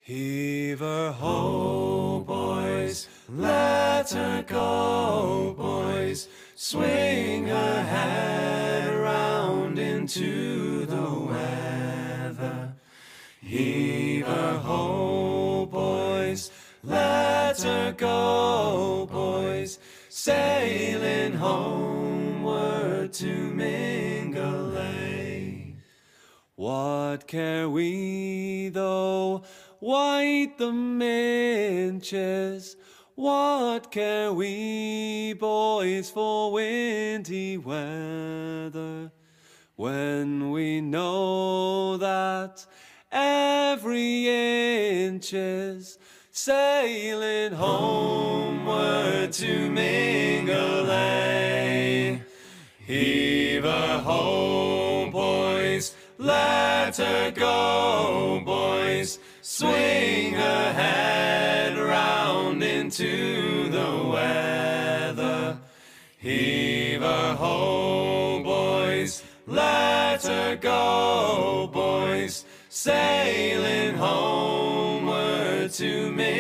Heave her ho, boys, let her go, boys, swing her head round into the weather. Heave her ho, boys, let her go, boys, sailing homeward to Mingulay. What care we though white the minches? What care we, boys, for windy weather, when we know that every inch is sailing homeward to Mingulay? Heave her ho, boys, let her go, boys, swing her head round into the weather. Heave her ho, boys, let her go, boys, sailing homeward to Mingulay.